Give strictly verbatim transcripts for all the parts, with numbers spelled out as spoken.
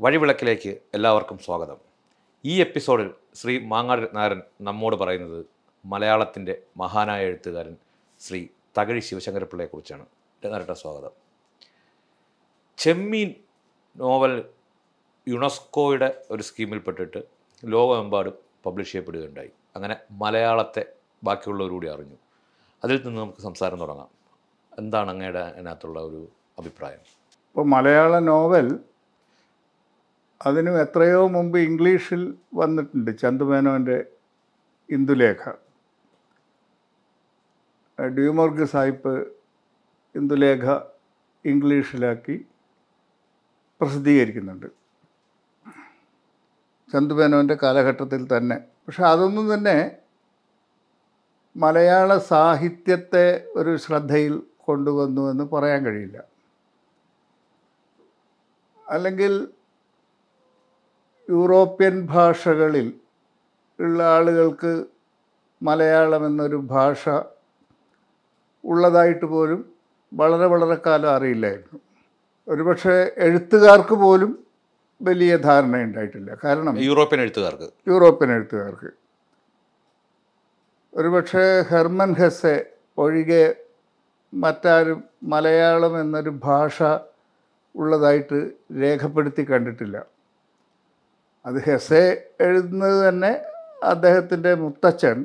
വഴിവിളക്കിലേക്ക് എല്ലാവർക്കും സ്വാഗതം. ഈ എപ്പിസോഡിൽ ശ്രീ മാങ്ങാട് രത്നാകരൻ നമ്മോട് പറയുന്നത് മലയാളത്തിൻ്റെ മഹാനായ എഴുത്തുകാരൻ ശ്രീ തകഴി ശിവശങ്കര പിള്ളയെക്കുറിച്ചാണ്. രത്നാകരൻ്റെ സ്വാഗതം. ചെമ്മീൻ നോവൽ യുനെസ്കോയുടെ ഒരു സ്കീമിൽപ്പെട്ടിട്ട് ലോകമെമ്പാടും പബ്ലിഷ് ചെയ്യപ്പെടുകയുണ്ടായി. അങ്ങനെ മലയാളത്തെ ബാക്കിയുള്ളവരൂടെ അറിഞ്ഞു. അതിൽ നിന്ന് നമുക്ക് സംസാരം തുടങ്ങാം. എന്താണ് അങ്ങയുടെ അതിനകത്തുള്ള ഒരു അഭിപ്രായം? ഇപ്പോൾ മലയാള നോവൽ അതിന് എത്രയോ മുമ്പ് ഇംഗ്ലീഷിൽ വന്നിട്ടുണ്ട്. ചന്തുമേനോൻ്റെ ഇന്ദുലേഖ, ഡ്യൂമോർഗ് സാഹിബ് ഇന്ദുലേഖ ഇംഗ്ലീഷിലാക്കി പ്രസിദ്ധീകരിക്കുന്നുണ്ട് ചന്തുമേനോൻ്റെ കാലഘട്ടത്തിൽ തന്നെ. പക്ഷെ അതൊന്നും തന്നെ മലയാള സാഹിത്യത്തെ ഒരു ശ്രദ്ധയിൽ കൊണ്ടുവന്നു എന്ന് പറയാൻ കഴിയില്ല. അല്ലെങ്കിൽ യൂറോപ്യൻ ഭാഷകളിൽ ഉള്ള ആളുകൾക്ക് മലയാളം എന്നൊരു ഭാഷ ഉള്ളതായിട്ട് പോലും വളരെ വളരെ കാലം അറിയില്ലായിരുന്നു. ഒരുപക്ഷെ എഴുത്തുകാർക്ക് പോലും വലിയ ധാരണ ഉണ്ടായിട്ടില്ല. കാരണം യൂറോപ്യൻ എഴുത്തുകാർക്ക് യൂറോപ്യൻ എഴുത്തുകാർക്ക് ഒരുപക്ഷെ ഹെർമൻ ഹെസ്സെ ഒഴികെ മറ്റാരും മലയാളം എന്നൊരു ഭാഷ ഉള്ളതായിട്ട് രേഖപ്പെടുത്തി കണ്ടിട്ടില്ല. അത് ഹെസ്സെ എഴുതുന്നത് തന്നെ അദ്ദേഹത്തിൻ്റെ മുത്തച്ഛൻ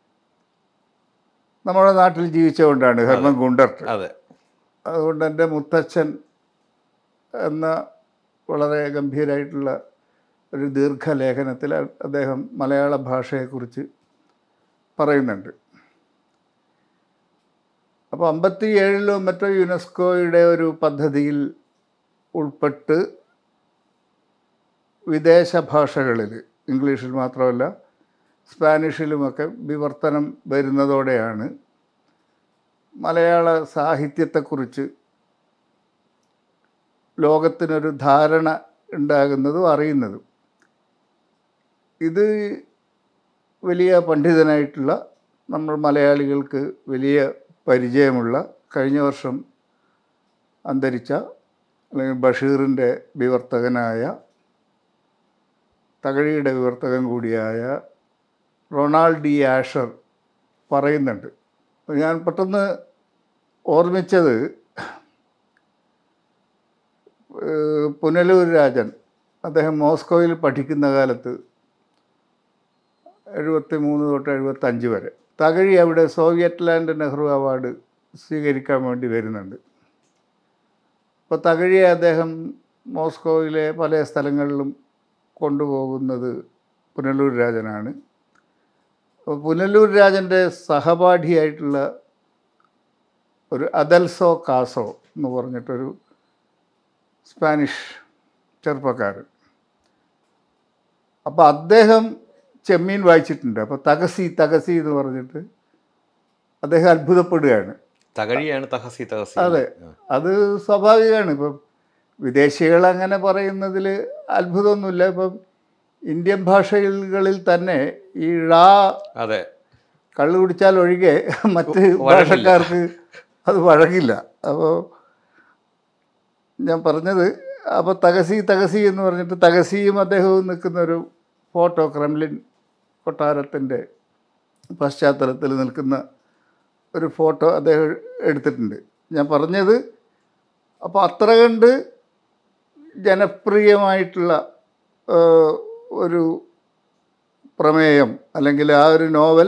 നമ്മുടെ നാട്ടിൽ ജീവിച്ചുകൊണ്ടാണ്, ഹെർമൻ ഗുണ്ടർട്ട്. അതെ. അതുകൊണ്ട് എൻ്റെ മുത്തച്ഛൻ എന്ന വളരെ ഗംഭീരമായിട്ടുള്ള ഒരു ദീർഘലേഖനത്തിൽ അദ്ദേഹം മലയാള ഭാഷയെക്കുറിച്ച് പറയുന്നുണ്ട്. അപ്പോൾ അമ്പത്തി ഏഴിലോ മറ്റോ യുനെസ്കോയുടെ ഒരു പദ്ധതിയിൽ ഉൾപ്പെട്ട് വിദേശ ഭാഷകളിൽ, ഇംഗ്ലീഷിൽ മാത്രമല്ല സ്പാനിഷിലുമൊക്കെ വിവർത്തനം വരുന്നതോടെയാണ് മലയാള സാഹിത്യത്തെക്കുറിച്ച് ലോകത്തിനൊരു ധാരണ ഉണ്ടാകുന്നതും അറിയുന്നതും. ഇത് വലിയ പണ്ഡിതനായിട്ടുള്ള നമ്മൾ മലയാളികൾക്ക് വലിയ പരിചയമുള്ള, കഴിഞ്ഞ വർഷം അന്തരിച്ച അല്ലെങ്കിൽ ബഷീറിൻ്റെ വിവർത്തകനായ, തകഴിയുടെ വിവർത്തകൻ കൂടിയായ റൊണാൾഡ് ഡി ആഷർ പറയുന്നുണ്ട്. ഞാൻ പെട്ടെന്ന് ഓർമ്മിച്ചത് പുനലൂർ രാജൻ, അദ്ദേഹം മോസ്കോയിൽ പഠിക്കുന്ന കാലത്ത് എഴുപത്തി മൂന്ന് തൊട്ട് എഴുപത്തഞ്ച് വരെ തകഴി അവിടെ സോവിയറ്റ് ലാൻഡ് നെഹ്റു അവാർഡ് സ്വീകരിക്കാൻ വേണ്ടി വരുന്നുണ്ട്. അപ്പോൾ തകഴിയെ അദ്ദേഹം മോസ്കോയിലെ പല സ്ഥലങ്ങളിലും കൊണ്ടുപോകുന്നത് പുനലൂർ രാജനാണ്. അപ്പോൾ പുനലൂർ രാജൻ്റെ സഹപാഠിയായിട്ടുള്ള ഒരു അദൽസോ കാസോ എന്ന് പറഞ്ഞിട്ടൊരു സ്പാനിഷ് ചെറുപ്പക്കാരൻ, അപ്പോൾ അദ്ദേഹം ചെമ്മീൻ വായിച്ചിട്ടുണ്ട്. അപ്പോൾ തകസി തകസി എന്ന് പറഞ്ഞിട്ട് അദ്ദേഹം അത്ഭുതപ്പെടുകയാണ്. തകഴിയാണ് തഹസി തഹസി. അതെ, അത് സ്വാഭാവികമാണ്. ഇപ്പം വിദേശികൾ അങ്ങനെ പറയുന്നതിൽ അത്ഭുതമൊന്നുമില്ല. ഇപ്പം ഇന്ത്യൻ ഭാഷകളിൽ തന്നെ ഈ ഴാ, അതെ, കള്ളു കുടിച്ചാൽ ഒഴികെ മറ്റ് ഭാഷക്കാർക്ക് അത് വഴങ്ങില്ല. അപ്പോൾ ഞാൻ പറഞ്ഞത്, അപ്പോൾ തകസി തകസി എന്ന് പറഞ്ഞിട്ട് തകസിയും അദ്ദേഹവും നിൽക്കുന്നൊരു ഫോട്ടോ ക്രെംലിൻ കൊട്ടാരത്തിൻ്റെ പശ്ചാത്തലത്തിൽ നിൽക്കുന്ന ഒരു ഫോട്ടോ അദ്ദേഹം എടുത്തിട്ടുണ്ട്. ഞാൻ പറഞ്ഞത്, അപ്പോൾ അത്ര കണ്ട് ജനപ്രിയമായിട്ടുള്ള ഒരു പ്രമേയം അല്ലെങ്കിൽ ആ ഒരു നോവൽ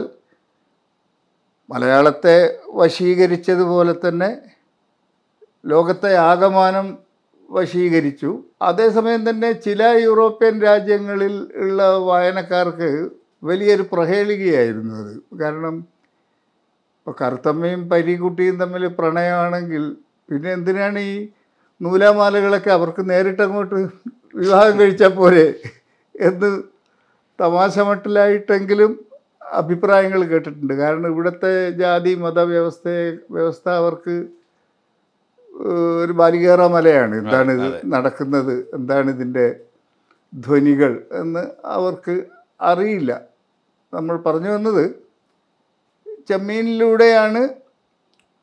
മലയാളത്തെ വശീകരിച്ചതുപോലെ തന്നെ ലോകത്തെ ആകമാനം വശീകരിച്ചു. അതേസമയം തന്നെ ചില യൂറോപ്യൻ രാജ്യങ്ങളിൽ ഉള്ള വായനക്കാർക്ക് വലിയൊരു പ്രഹേളികയായിരുന്നു അത്. കാരണം ഇപ്പോൾ കറുത്തമ്മയും പരീക്കുട്ടിയും തമ്മിൽ പ്രണയമാണെങ്കിൽ പിന്നെ എന്തിനാണ് ഈ നൂലാമാലകളൊക്കെ, അവർക്ക് നേരിട്ടങ്ങോട്ട് വിവാഹം കഴിച്ചാൽ പോരെ എന്ന് തമാശ മട്ടിലായിട്ടെങ്കിലും അഭിപ്രായങ്ങൾ കേട്ടിട്ടുണ്ട്. കാരണം ഇവിടുത്തെ ജാതി മത വ്യവസ്ഥയെ വ്യവസ്ഥ അവർക്ക് ഒരു ബാലികേറ മലയാണ്. എന്താണ് ഇത് നടക്കുന്നത്, എന്താണ് ഇതിൻ്റെ ധ്വനികൾ എന്ന് അവർക്ക് അറിയില്ല. നമ്മൾ പറഞ്ഞു വന്നത്, ചെമ്മീനിലൂടെയാണ്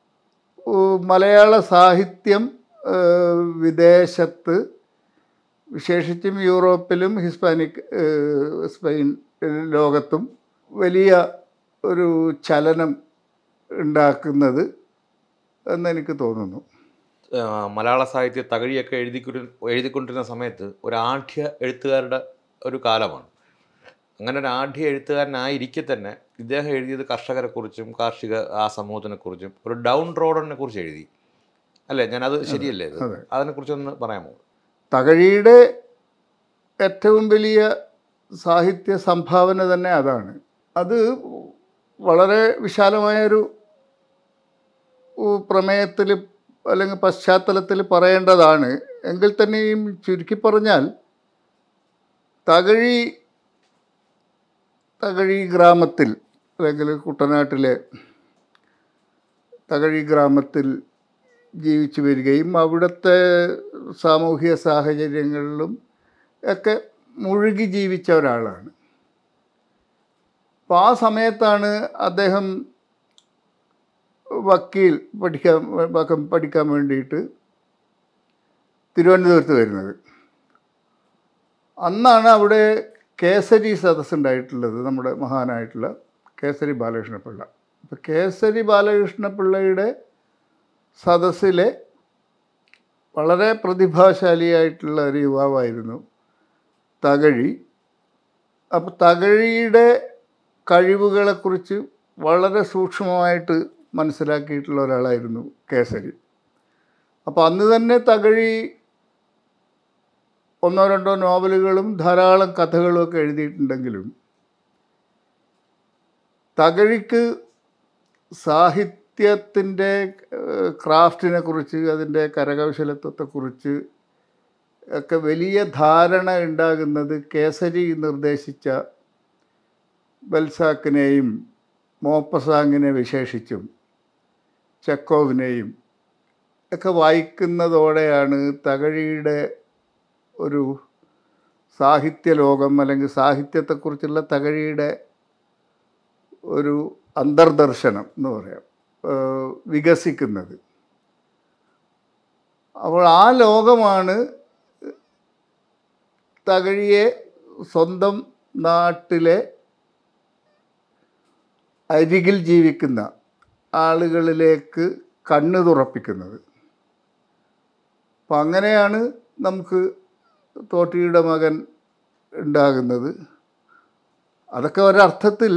മലയാള സാഹിത്യം വിദേശത്ത് വിശേഷിച്ചും യൂറോപ്പിലും ഹിസ്പാനിക് സ്പെയിൻ ലോകത്തും വലിയ ഒരു ചലനം ഉണ്ടാക്കുന്നത് എന്നെനിക്ക് തോന്നുന്നു. മലയാള സാഹിത്യ തകഴിയൊക്കെ എഴുതിക്കൊരു എഴുതിക്കൊണ്ടിരുന്ന സമയത്ത് ഒരു ആഢ്യ എഴുത്തുകാരുടെ ഒരു കാലമാണ്. അങ്ങനെ ഒരു ആഢ്യ എഴുത്തുകാരനായിരിക്കെ തന്നെ ഇദ്ദേഹം എഴുതിയത് കർഷകരെക്കുറിച്ചും കാർഷിക ആ സമൂഹത്തിനെക്കുറിച്ചും ഒരു ഡൗൺ റോഡറിനെ കുറിച്ച് എഴുതി അല്ലേ? ഞാനത് ശരിയല്ലേ? ഇത് അതിനെക്കുറിച്ചൊന്ന് പറയാമോ? തകഴിയുടെ ഏറ്റവും വലിയ സാഹിത്യ സംഭാവന തന്നെ അതാണ്. അത് വളരെ വിശാലമായൊരു പ്രമേയത്തിൽ അല്ലെങ്കിൽ പശ്ചാത്തലത്തിൽ പറയേണ്ടതാണ്. എങ്കിൽ തന്നെയും ചുരുക്കി പറഞ്ഞാൽ തകഴി തകഴി ഗ്രാമത്തിൽ അല്ലെങ്കിൽ കുട്ടനാട്ടിലെ തകഴി ഗ്രാമത്തിൽ ജീവിച്ചു വരികയും അവിടുത്തെ സാമൂഹിക സാഹചര്യങ്ങളിലും ഒക്കെ മുഴുകി ജീവിച്ച ഒരാളാണ്. അപ്പോൾ ആ സമയത്താണ് അദ്ദേഹം വക്കീൽ പഠിക്കാൻ പഠിക്കാൻ വേണ്ടിയിട്ട് തിരുവനന്തപുരത്ത് വരുന്നത്. അന്നാണ് അവിടെ കേസരി സദസ്സ് ഉണ്ടായിട്ടുള്ളത്, നമ്മുടെ മഹാനായിട്ടുള്ള കേസരി ബാലകൃഷ്ണപിള്ള. അപ്പോൾ കേസരി ബാലകൃഷ്ണപിള്ളയുടെ സദസ്സിലെ വളരെ പ്രതിഭാശാലിയായിട്ടുള്ള ഒരു യുവാവായിരുന്നു തകഴി. അപ്പോൾ തകഴിയുടെ കഴിവുകളെക്കുറിച്ച് വളരെ സൂക്ഷ്മമായിട്ട് മനസ്സിലാക്കിയിട്ടുള്ള ഒരാളായിരുന്നു കേസരി. അപ്പോൾ അന്ന് തന്നെ തകഴി ഒന്നോ രണ്ടോ നോവലുകളും ധാരാളം കഥകളും ഒക്കെ എഴുതിയിട്ടുണ്ടെങ്കിലും തകഴിക്ക് സാഹിത്യത്തിൻ്റെ ക്രാഫ്റ്റിനെ കുറിച്ച് അതിൻ്റെ കരകൗശലത്വത്തെക്കുറിച്ച് ഒക്കെ വലിയ ധാരണ ഉണ്ടാകുന്നത് കേസരി നിർദ്ദേശിച്ച ബൽസാക്കിനെയും മോപ്പസാങ്ങിനെ വിശേഷിച്ചും ചെക്കോവിനെയും ഒക്കെ വായിക്കുന്നതോടെയാണ് തകഴിയുടെ ഒരു സാഹിത്യ ലോകം അല്ലെങ്കിൽ സാഹിത്യത്തെക്കുറിച്ചുള്ള തകഴിയുടെ ഒരു അന്തർദർശനം എന്ന് പറയാം വികസിക്കുന്നത്. അപ്പോൾ ആ ലോകമാണ് തകഴിയെ സ്വന്തം നാട്ടിലെ അരികിൽ ജീവിക്കുന്ന ആളുകളിലേക്ക് കണ്ണ് തുറപ്പിക്കുന്നത്. അപ്പം അങ്ങനെയാണ് നമുക്ക് തോട്ടിയുടെ മകൻ ഉണ്ടാകുന്നത്. അതൊക്കെ ഒരർത്ഥത്തിൽ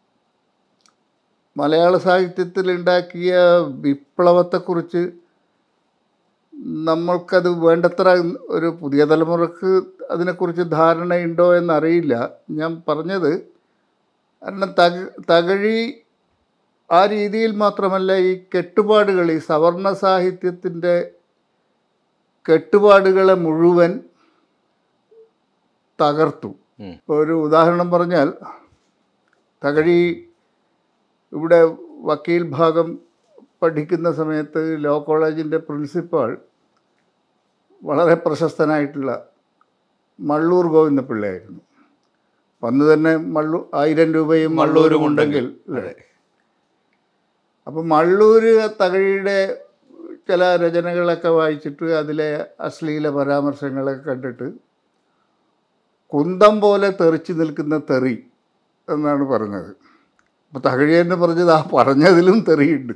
മലയാള സാഹിത്യത്തിൽ ഉണ്ടാക്കിയ വിപ്ലവത്തെക്കുറിച്ച് നമ്മൾക്കത് വേണ്ടത്ര ഒരു പുതിയ തലമുറക്ക് അതിനെക്കുറിച്ച് ധാരണയുണ്ടോ എന്നറിയില്ല. ഞാൻ പറഞ്ഞത് കാരണം തക തകഴി ആ രീതിയിൽ മാത്രമല്ല ഈ കെട്ടുപാടുകൾ, ഈ സവർണ സാഹിത്യത്തിൻ്റെ കെട്ടുപാടുകളെ മുഴുവൻ തകർത്തു. ഇപ്പോൾ ഒരു ഉദാഹരണം പറഞ്ഞാൽ തകഴി ഇവിടെ വക്കീൽ ഭാഗം പഠിക്കുന്ന സമയത്ത് ലോ കോളേജിൻ്റെ പ്രിൻസിപ്പാൾ വളരെ പ്രശസ്തനായിട്ടുള്ള മള്ളൂർ ഗോവിന്ദപിള്ളയായിരുന്നു. അന്ന് തന്നെ മള്ളൂ ആയിരം രൂപയും മള്ളൂരും ഉണ്ടെങ്കിൽ അല്ലേ. അപ്പം മള്ളൂർ തകഴിയുടെ ചില രചനകളൊക്കെ വായിച്ചിട്ട് അതിലെ അശ്ലീല പരാമർശങ്ങളൊക്കെ കണ്ടിട്ട് കുന്തം പോലെ തെറിച്ച് നിൽക്കുന്ന തെറി എന്നാണ് പറഞ്ഞത്. അപ്പോൾ തകഴി തന്നെ പറഞ്ഞത് ആ പറഞ്ഞതിലും തെറിയുണ്ട്.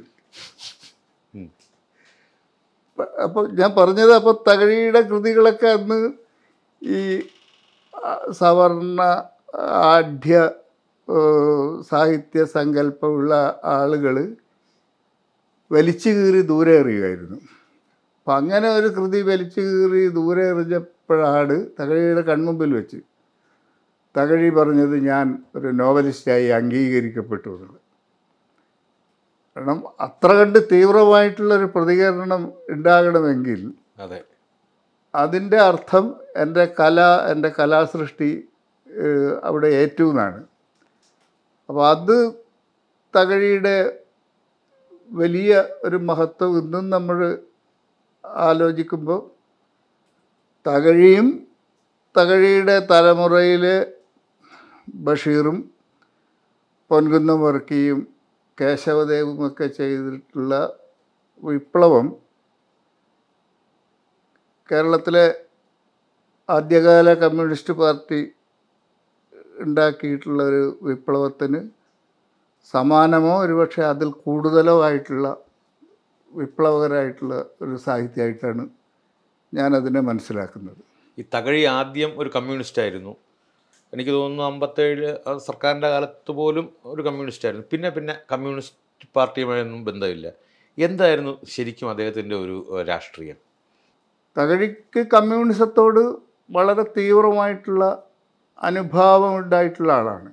അപ്പോൾ ഞാൻ പറഞ്ഞത് അപ്പോൾ തകഴിയുടെ കൃതികളൊക്കെ അന്ന് ഈ സവർണ ആഢ്യ സാഹിത്യ സങ്കല്പമുള്ള ആളുകൾ വലിച്ചു കീറി ദൂരെ എറിയുമായിരുന്നു. അപ്പം അങ്ങനെ ഒരു കൃതി വലിച്ചു കീറി ദൂരെ എറിഞ്ഞപ്പോഴാണ് തകഴിയുടെ കൺമുമ്പിൽ വെച്ച് തകഴി പറഞ്ഞത് ഞാൻ ഒരു നോവലിസ്റ്റായി അംഗീകരിക്കപ്പെട്ടു എന്നുള്ളത്. കാരണം അത്ര കണ്ട് തീവ്രമായിട്ടുള്ളൊരു പ്രതികരണം ഉണ്ടാകണമെങ്കിൽ അതെ അതിൻ്റെ അർത്ഥം എൻ്റെ കല എൻ്റെ കലാസൃഷ്ടി അവിടെ ഏറ്റു എന്നാണ്. അപ്പോൾ അത് തകഴിയുടെ വലിയ ഒരു മഹത്വം ഇന്നും നമ്മൾ ആലോചിക്കുമ്പോൾ തകഴിയും തകഴിയുടെ തലമുറയിലെ ബഷീറും പൊൻകുന്നം വർക്കിയും കേശവദേവും ഒക്കെ ചെയ്തിട്ടുള്ള വിപ്ലവം കേരളത്തിലെ ആദ്യകാല കമ്മ്യൂണിസ്റ്റ് പാർട്ടി ഉണ്ടാക്കിയിട്ടുള്ളൊരു വിപ്ലവത്തിന് സമാനമോ ഒരുപക്ഷെ അതിൽ കൂടുതലോ ആയിട്ടുള്ള വിപ്ലവകരമായിട്ടുള്ള ഒരു സാഹിത്യമായിട്ടാണ് ഞാനതിനെ മനസ്സിലാക്കുന്നത്. ഈ തകഴി ആദ്യം ഒരു കമ്മ്യൂണിസ്റ്റ് ആയിരുന്നു. എനിക്ക് തോന്നുന്നു അമ്പത്തേഴ് സർക്കാരിൻ്റെ കാലത്ത് പോലും ഒരു കമ്മ്യൂണിസ്റ്റ് ആയിരുന്നു. പിന്നെ പിന്നെ കമ്മ്യൂണിസ്റ്റ് പാർട്ടിയുമായൊന്നും ബന്ധമില്ല. എന്തായിരുന്നു ശരിക്കും അദ്ദേഹത്തിൻ്റെ ഒരു രാഷ്ട്രീയം? തകഴിക്ക് കമ്മ്യൂണിസത്തോട് വളരെ തീവ്രമായിട്ടുള്ള അനുഭാവം ഉണ്ടായിട്ടുള്ള ആളാണ്.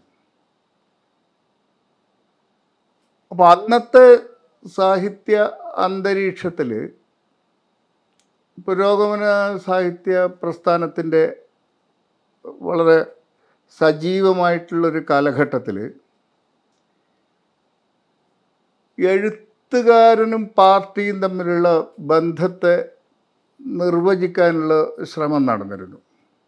അപ്പോൾ അന്നത്തെ സാഹിത്യ അന്തരീക്ഷത്തിൽ പുരോഗമന സാഹിത്യ പ്രസ്ഥാനത്തിൻ്റെ വളരെ സജീവമായിട്ടുള്ളൊരു കാലഘട്ടത്തിൽ എഴുത്തുകാരനും പാർട്ടിയും തമ്മിലുള്ള ബന്ധത്തെ നിർവചിക്കാനുള്ള ശ്രമം നടന്നിരുന്നു.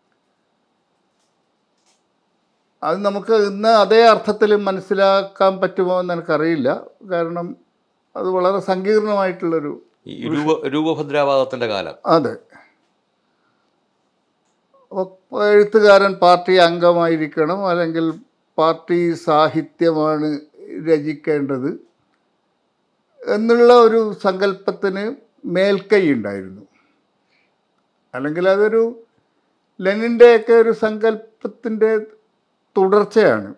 അത് നമുക്ക് ഇന്ന് അതേ അർത്ഥത്തിൽ മനസ്സിലാക്കാൻ പറ്റുമോ എന്ന് എനിക്കറിയില്ല. കാരണം അത് വളരെ സങ്കീർണമായിട്ടുള്ളൊരു രൂപഭദ്രാവാദത്തിൻ്റെ കാലം. അതെ. എഴുത്തുകാരൻ പാർട്ടി അംഗമായിരിക്കണം, അല്ലെങ്കിൽ പാർട്ടി സാഹിത്യമാണ് രചിക്കേണ്ടത് എന്നുള്ള ഒരു സങ്കല്പത്തിന് മേൽക്കൈ ഉണ്ടായിരുന്നു. അല്ലെങ്കിൽ അതൊരു ലെനിൻ്റെയൊക്കെ ഒരു സങ്കല്പത്തിൻ്റെ തുടർച്ചയാണ്.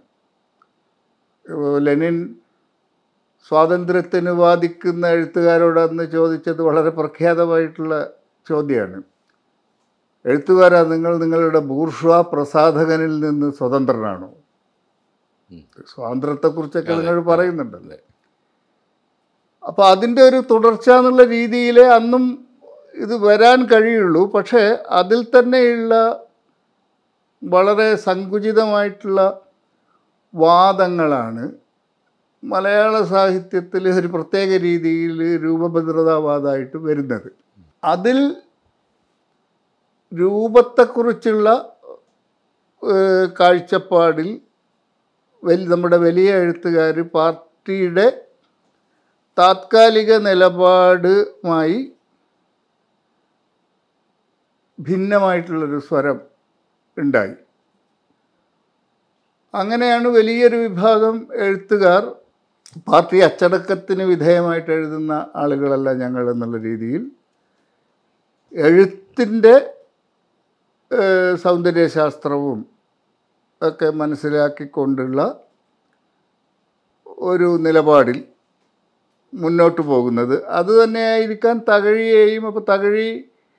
ലെനിൻ സ്വാതന്ത്ര്യത്തിന് വാദിക്കുന്ന എഴുത്തുകാരോട് അന്ന് ചോദിച്ചത് വളരെ പ്രഖ്യാതമായിട്ടുള്ള ചോദ്യമാണ്. എഴുത്തുകാരാ, നിങ്ങൾ നിങ്ങളുടെ ബൂർഷ്വാ പ്രസാധകനിൽ നിന്ന് സ്വതന്ത്രനാണോ? സ്വാതന്ത്ര്യത്തെക്കുറിച്ചൊക്കെ നിങ്ങൾ പറയുന്നുണ്ടല്ലേ. അപ്പോൾ അതിൻ്റെ ഒരു തുടർച്ച എന്നുള്ള രീതിയിൽ അന്നും ഇത് വരാൻ കഴിയുള്ളൂ. പക്ഷേ അതിൽ തന്നെയുള്ള വളരെ സങ്കുചിതമായിട്ടുള്ള വാദങ്ങളാണ് മലയാള സാഹിത്യത്തിൽ ഒരു പ്രത്യേക രീതിയിൽ രൂപഭദ്രതാവാദമായിട്ട് വരുന്നത്. അതിൽ രൂപത്തെക്കുറിച്ചുള്ള കാഴ്ചപ്പാടിൽ വലിയ നമ്മുടെ വലിയ എഴുത്തുകാർ പാർട്ടിയുടെ താത്കാലിക നിലപാടുമായി ഭിന്നമായിട്ടുള്ളൊരു സ്വരം ഉണ്ടായി. അങ്ങനെയാണ് വലിയൊരു വിഭാഗം എഴുത്തുകാർ പാർട്ടി അച്ചടക്കത്തിന് വിധേയമായിട്ട് എഴുതുന്ന ആളുകളല്ല ഞങ്ങൾ എന്നുള്ള രീതിയിൽ എഴുത്തിൻ്റെ സൗന്ദര്യശാസ്ത്രവും ഒക്കെ മനസ്സിലാക്കിക്കൊണ്ടുള്ള ഒരു നിലപാടിൽ മുന്നോട്ട് പോകുന്നത്. അതുതന്നെയായിരിക്കാൻ തകഴിയെയും. അപ്പോൾ തകഴി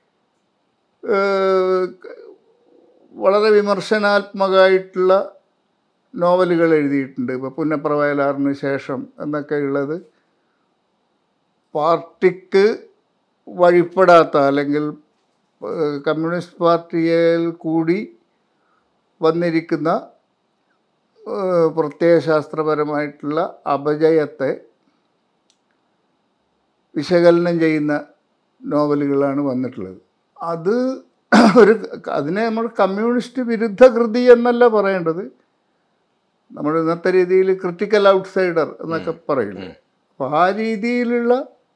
വളരെ വിമർശനാത്മകമായിട്ടുള്ള നോവലുകൾ എഴുതിയിട്ടുണ്ട്. ഇപ്പോൾ പുന്നപ്ര വയലാറിന് ശേഷം എന്നൊക്കെ ഉള്ളത് പാർട്ടിക്ക് വഴിപ്പെടാത്ത, അല്ലെങ്കിൽ കമ്മ്യൂണിസ്റ്റ് പാർട്ടിയിൽ കൂടി വന്നിരിക്കുന്ന പ്രത്യയശാസ്ത്രപരമായിട്ടുള്ള അപജയത്തെ വിശകലനം ചെയ്യുന്ന നോവലുകളാണ് വന്നിട്ടുള്ളത്. അത് ഒരു അതിനെ നമ്മൾ കമ്മ്യൂണിസ്റ്റ് വിരുദ്ധ കൃതി എന്നല്ല പറയേണ്ടത്. നമ്മൾ ഇന്നത്തെ രീതിയിൽ ക്രിട്ടിക്കൽ ഔട്ട്സൈഡർ എന്നൊക്കെ പറയുന്നു. അപ്പോൾ ആ രീതിയിലുള്ള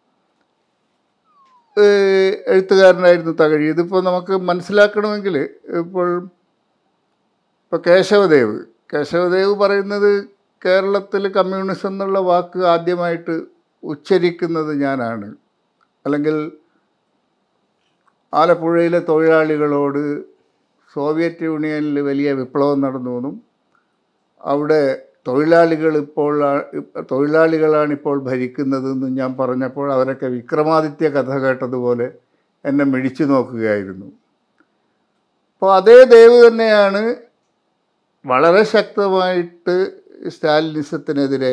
എഴുത്തുകാരനായിരുന്നു തകഴി. ഇതിപ്പോൾ നമുക്ക് മനസ്സിലാക്കണമെങ്കിൽ ഇപ്പോൾ ഇപ്പോൾ കേശവദേവ് കേശവദേവ് പറയുന്നത് കേരളത്തിൽ കമ്മ്യൂണിസം എന്നുള്ള വാക്ക് ആദ്യമായിട്ട് ഉച്ചരിക്കുന്നത് ഞാനാണ്, അല്ലെങ്കിൽ ആലപ്പുഴയിലെ തൊഴിലാളികളോട് സോവിയറ്റ് യൂണിയനിൽ വലിയ വിപ്ലവം നടന്നുവെന്നും അവിടെ തൊഴിലാളികൾ ഇപ്പോൾ തൊഴിലാളികളാണിപ്പോൾ ഭരിക്കുന്നതെന്നും ഞാൻ പറഞ്ഞപ്പോൾ അവരൊക്കെ വിക്രമാദിത്യ കഥ കേട്ടതുപോലെ എന്നെ മിഴിച്ചു നോക്കുകയായിരുന്നു. അപ്പോൾ അതേ ദേവ് തന്നെയാണ് വളരെ ശക്തമായിട്ട് സ്റ്റാലിനിസത്തിനെതിരെ